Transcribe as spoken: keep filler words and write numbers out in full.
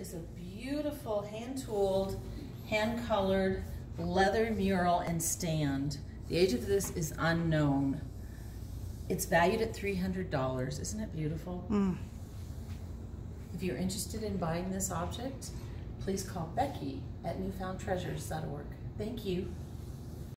is a beautiful hand-tooled, hand-colored leather mural and stand. The age of this is unknown. It's valued at three hundred dollars. Isn't it beautiful? Mm. If you're interested in buying this object, please call Becky at new found treasures dot org. Thank you.